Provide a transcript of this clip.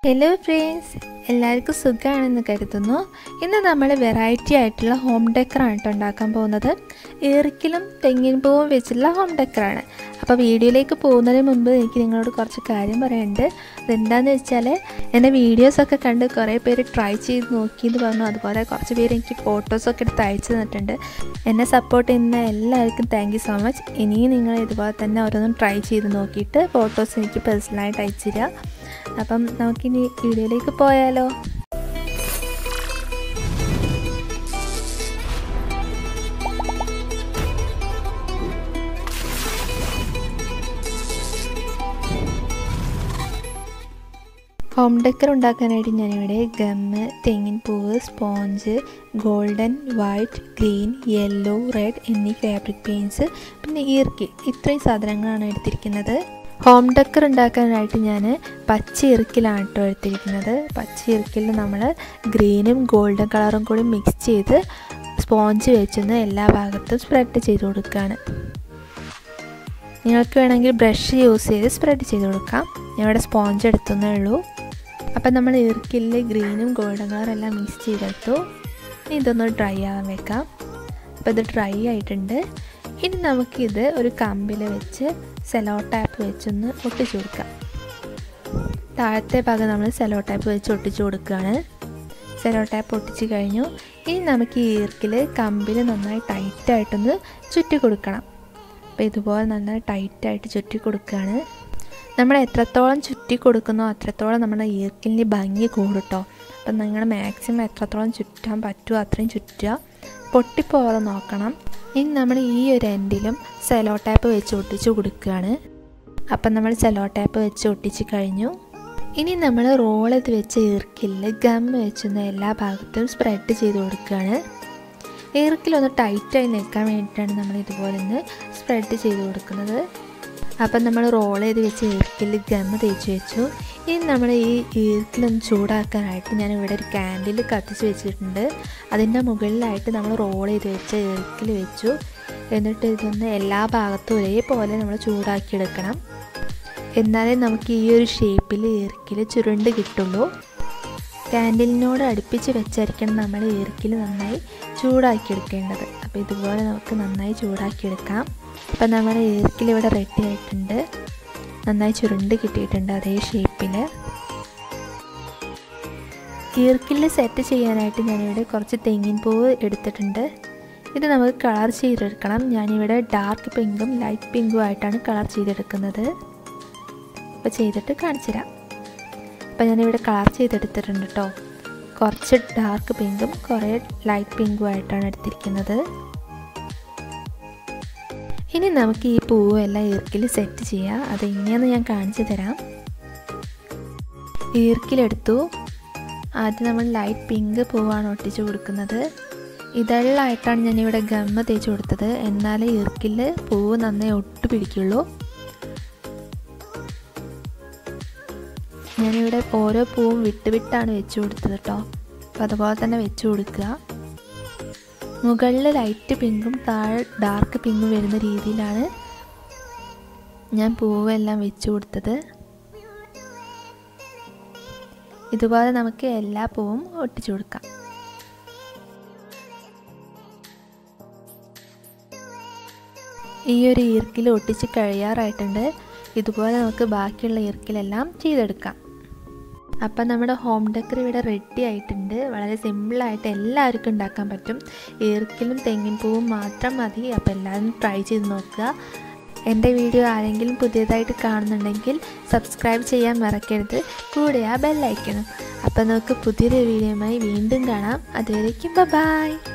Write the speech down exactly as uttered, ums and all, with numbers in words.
Hello friends, എല്ലാവർക്കും സുഖമാണെന്ന് കരുതുന്നു. ഇന്ന് നമ്മൾ വെറൈറ്റി ആയിട്ടുള്ള ഹോം ഡെക്കറാണ് കേട്ടോ ഉണ്ടാക്കാൻ പോകുന്നത്. ഈർക്കിലും തെങ്ങിൻ പൂവും വെച്ചുള്ള ഹോം ഡെക്കറാണ്. അപ്പോൾ വീഡിയോയിലേക്ക് പോകുന്നതിന് മുൻപ് എനിക്ക് നിങ്ങളോട് കുറച്ച് കാര്യം പറയാനുണ്ട്. അതെന്താണെന്ന് വെച്ചാൽ, എൻ്റെ വീഡിയോസൊക്കെ കണ്ട് കുറേ പേര് ട്രൈ ചെയ്ത് നോക്കിയെന്ന് പറഞ്ഞു. അതുപോലെ കുറച്ച് പേര് എനിക്ക് ഫോട്ടോസൊക്കെ എടുത്ത് അയച്ചു തന്നിട്ടുണ്ട്. എന്നെ സപ്പോർട്ട് ചെയ്യുന്ന എല്ലാവർക്കും താങ്ക് യു സോ മച്ച്. ഇനിയും നിങ്ങൾ ഇതുപോലെ തന്നെ ഓരോന്നും ട്രൈ ചെയ്ത് നോക്കിയിട്ട് ഫോട്ടോസ് എനിക്ക് പേഴ്സണലായിട്ട് അയച്ചു തരിക. അപ്പം നമുക്കിനി വീഡിയോയിലേക്ക് പോയാലോ. ഹോം ഡെക്കർ ഉണ്ടാക്കാനായിട്ട് ഞാനിവിടെ ഗമ്മ്, തെങ്ങിൻ പൂവ്, sponge, golden, white, green, yellow, red എന്നീ ഫാബ്രിക് പെയിൻറ്റ്സ്, പിന്നെ ഈർക്കിൽ, ഇത്രയും സാധനങ്ങളാണ് എടുത്തിരിക്കുന്നത്. ഹോം ഡെക്കർ ഉണ്ടാക്കാനായിട്ട് ഞാൻ പച്ച ഈർക്കിലാണ് കേട്ടോ എടുത്തിരിക്കുന്നത്. പച്ച ഈർക്കിൽ നമ്മൾ ഗ്രീനും ഗോൾഡൻ കളറും കൂടി മിക്സ് ചെയ്ത് സ്പോഞ്ച് വെച്ചൊന്ന് എല്ലാ ഭാഗത്തും സ്പ്രെഡ് ചെയ്ത് കൊടുക്കുകയാണ്. നിങ്ങൾക്ക് വേണമെങ്കിൽ ബ്രഷ് യൂസ് ചെയ്ത് സ്പ്രെഡ് ചെയ്ത് കൊടുക്കാം. ഞാൻ ഇവിടെ സ്പോഞ്ച് എടുത്തേ ഉള്ളൂ. അപ്പം നമ്മൾ ഈർക്കിലിൽ ഗ്രീനും ഗോൾഡൻ കളറും എല്ലാം മിക്സ് ചെയ്തെടുത്തു. ഇനി ഇതൊന്ന് ഡ്രൈ ആകാൻ വെക്കാം. അപ്പോൾ ഇത് ഡ്രൈ ആയിട്ടുണ്ട്. ഇനി നമുക്കിത് ഒരു കമ്പിൽ വെച്ച് സെലോ ടാപ്പ് വെച്ചൊന്ന് ഒട്ടിച്ചു കൊടുക്കാം. താഴത്തെ ഭാഗം നമ്മൾ സെലോ ടാപ്പ് വെച്ച് ഒട്ടിച്ചു കൊടുക്കുകയാണ്. സെലോ ടാപ്പ് ഒട്ടിച്ച് കഴിഞ്ഞു. ഇനി നമുക്ക് ഈ ഈർക്കിൽ കമ്പിൽ നന്നായി ടൈറ്റായിട്ടൊന്ന് ചുറ്റി കൊടുക്കണം. അപ്പോൾ ഇതുപോലെ നന്നായി ടൈറ്റായിട്ട് ചുറ്റി കൊടുക്കുകയാണ്. നമ്മൾ എത്രത്തോളം ചുറ്റി കൊടുക്കുന്നോ അത്രത്തോളം നമ്മുടെ ഈർക്കിലിന് ഭംഗി കൂടും കേട്ടോ. അപ്പം നിങ്ങൾ മാക്സിമം എത്രത്തോളം ചുറ്റാൻ പറ്റുമോ അത്രയും ചുറ്റുക, പൊട്ടിപ്പോകാതെ നോക്കണം. ഇനി നമ്മൾ ഈ ഒരു എൻഡിലും സെലോ ടാപ്പ് വെച്ച് ഒട്ടിച്ച് കൊടുക്കുകയാണ്. അപ്പം നമ്മൾ സെലോ ടാപ്പ് വെച്ച് ഒട്ടിച്ച് കഴിഞ്ഞു. ഇനി നമ്മൾ റോൾ ചെയ്ത് വെച്ച ഈർക്കിലിൽ ഗം വെച്ചൊന്ന് എല്ലാ ഭാഗത്തും സ്പ്രെഡ് ചെയ്ത് കൊടുക്കുകയാണ്. ഈർക്കിലൊന്ന് ടൈറ്റായി നിൽക്കാൻ വേണ്ടിയിട്ടാണ് നമ്മൾ ഇതുപോലെ ഒന്ന് സ്പ്രെഡ് ചെയ്ത് കൊടുക്കുന്നത്. അപ്പം നമ്മൾ റോൾ ചെയ്ത് വെച്ച് ഈർക്കിൽ ഗം തേച്ച് വെച്ചു. ഇനി നമ്മൾ ഈ ഈർക്കിലൊന്ന് ചൂടാക്കാനായിട്ട് ഞാൻ ഇവിടെ ഒരു കാൻഡിൽ കത്തിച്ച് വെച്ചിട്ടുണ്ട്. അതിൻ്റെ മുകളിലായിട്ട് നമ്മൾ റോൾ ചെയ്ത് വെച്ച ഈർക്കിൽ വെച്ചു. എന്നിട്ട് ഇതൊന്ന് എല്ലാ ഭാഗത്തും ഒരേപോലെ നമ്മൾ ചൂടാക്കിയെടുക്കണം. എന്നാലേ നമുക്ക് ഈ ഒരു ഷേപ്പിൽ ഈർക്കിൽ ചുരുണ്ട് കിട്ടുള്ളൂ. കാൻഡിലിനോട് അടുപ്പിച്ച് വെച്ചായിരിക്കണം നമ്മൾ ഈർക്കിൽ നന്നായി ചൂടാക്കിയെടുക്കേണ്ടത്. അപ്പോൾ ഇതുപോലെ നമുക്ക് നന്നായി ചൂടാക്കിയെടുക്കാം. അപ്പം നമ്മുടെ ഈർക്കിൽ ഇവിടെ റെഡി ആയിട്ടുണ്ട്. നന്നായി ചുരുണ്ട് കിട്ടിയിട്ടുണ്ട് അതേ ഷേപ്പിൽ. ഈർക്കിൽ സെറ്റ് ചെയ്യാനായിട്ട് ഞാനിവിടെ കുറച്ച് തെങ്ങിൻ പൂവ് എടുത്തിട്ടുണ്ട്. ഇത് നമുക്ക് കളർ ചെയ്തെടുക്കണം. ഞാനിവിടെ ഡാർക്ക് പിങ്കും ലൈറ്റ് പിങ്കും ആയിട്ടാണ് കളർ ചെയ്തെടുക്കുന്നത്. അപ്പോൾ ചെയ്തിട്ട് കാണിച്ചു തരാം. അപ്പോൾ ഞാനിവിടെ കളർ ചെയ്തെടുത്തിട്ടുണ്ട് കേട്ടോ. കുറച്ച് ഡാർക്ക് പിങ്കും കുറേ ലൈറ്റ് പിങ്കും ആയിട്ടാണ് എടുത്തിരിക്കുന്നത്. ഇനി നമുക്ക് ഈ പൂവ് എല്ലാം ഈർക്കിൽ സെറ്റ് ചെയ്യാം. അതെങ്ങനെയാണെന്ന് ഞാൻ കാണിച്ചു തരാം. ഈർക്കിലെടുത്തു. ആദ്യം നമ്മൾ ലൈറ്റ് പിങ്ക് പൂവാണ് ഒട്ടിച്ച് കൊടുക്കുന്നത്. ഇതളായിട്ടാണ് ഞാനിവിടെ ഗമ്മ തേച്ച് കൊടുത്തത്. എന്നാലേ ഈർക്കിൽ പൂവ് നന്നായി ഒട്ടു പിടിക്കുള്ളൂ. ഞാനിവിടെ ഓരോ പൂവും വിട്ട് വിട്ടാണ് വെച്ച് കൊടുത്തത് കേട്ടോ. അപ്പോൾ അതുപോലെ തന്നെ വെച്ച് കൊടുക്കുക. മുകളിൽ ലൈറ്റ് പിങ്കും താഴെ ഡാർക്ക് പിങ്കും വരുന്ന രീതിയിലാണ് ഞാൻ പൂവെല്ലാം വെച്ച് കൊടുത്തത്. ഇതുപോലെ നമുക്ക് എല്ലാ പൂവും ഒട്ടിച്ചു കൊടുക്കാം. ഈ ഒരു ഈർക്കിൽ ഒട്ടിച്ച് കഴിയാറായിട്ടുണ്ട്. ഇതുപോലെ നമുക്ക് ബാക്കിയുള്ള ഈർക്കിലെല്ലാം ചെയ്തെടുക്കാം. അപ്പം നമ്മുടെ ഹോം ഡെക്കർ ഇവിടെ റെഡി ആയിട്ടുണ്ട്. വളരെ സിമ്പിളായിട്ട് എല്ലാവർക്കും ഉണ്ടാക്കാൻ പറ്റും. ഈർക്കിലും തെങ്ങിൻ പൂവും മാത്രം മതി. അപ്പോൾ എല്ലാവരും ട്രൈ ചെയ്ത് നോക്കുക. എൻ്റെ വീഡിയോ ആരെങ്കിലും പുതിയതായിട്ട് കാണുന്നുണ്ടെങ്കിൽ സബ്സ്ക്രൈബ് ചെയ്യാൻ മറക്കരുത്. കൂടെ ആ ബെല്ലൈക്കണം. അപ്പം നമുക്ക് പുതിയൊരു വീഡിയോയുമായി വീണ്ടും കാണാം. അതുവരേക്കും ബൈ.